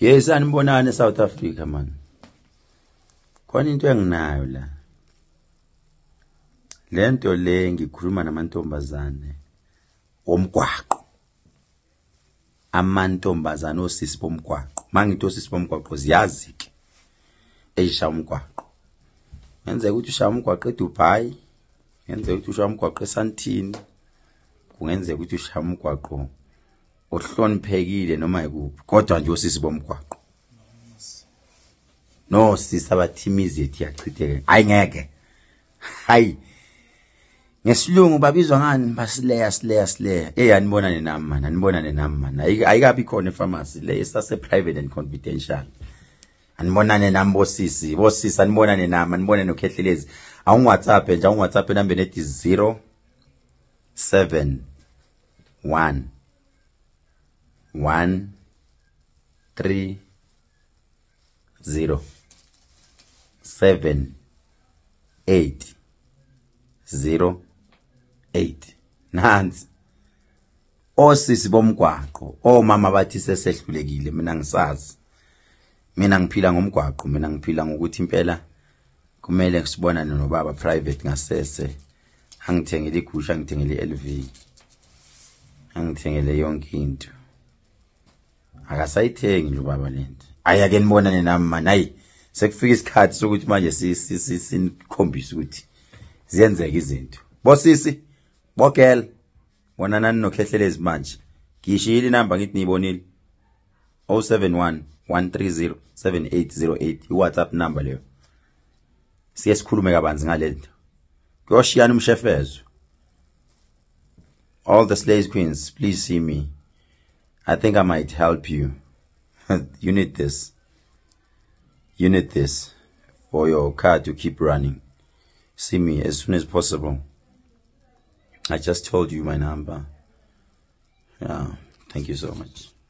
Yes, anibonane South Africa man. Khona into enginayo la. Lento le ngikhuluma namantombazane omgwaqo. Amantombazane osisi bomgwaqo. Mangithi osisi bomgwaqo ziyazi ke. Eyishaya umgwaqo. Ngenzeka ukuthi ushaya umgwaqo eDubai, ngenzeka ukuthi ushaya umgwaqo eSantini, kungenzeka ukuthi ushaya umgwaqo ohloniphekile noma ikuphi, kodwa nje osisi bomgwaqo. No sisi abathimizi ethi yachitheke. Ayingeke. Hayi. Ngesilungu babizwa ngani basileya. Anibonane nami man. Ayikabi khona epharmacy le esase private and confidential. Anibonane nami bosisi anibonane nami, anibone no Khehlelezi. Awun WhatsApp nje, awun WhatsApp number nethi 071 130 7808. Nansi osisi bomgwaqo, omama bathi sesehlulekile, mina ngisazi. Mina ngiphila ngomgwaqo, mina ngiphila ngokuthi impela kumele sibonane nobaba private ngasese. Angithengele igusha, angithengele iLV, angithengele yonke into. Akasayithengi nje ubaba lento. Ayake nibonane nami man. Hayi sekufika isikhathi sokuthi manje sinikhombisa ukuthi ziyenzeka izinto. Bosisi, bogel, bonanani no Khehlelezi manje. Ngishilo inamba ngithi niyibonile. 071 130 7808 iWhatsApp number leyo. Siye sikhulume kabanzi ngalento. Kuyoshiyana umshefezo. All the slaves queens, please see me. I think I might help you. You need this. You need this for your car to keep running. See me as soon as possible. I just told you my number. Yeah, thank you so much.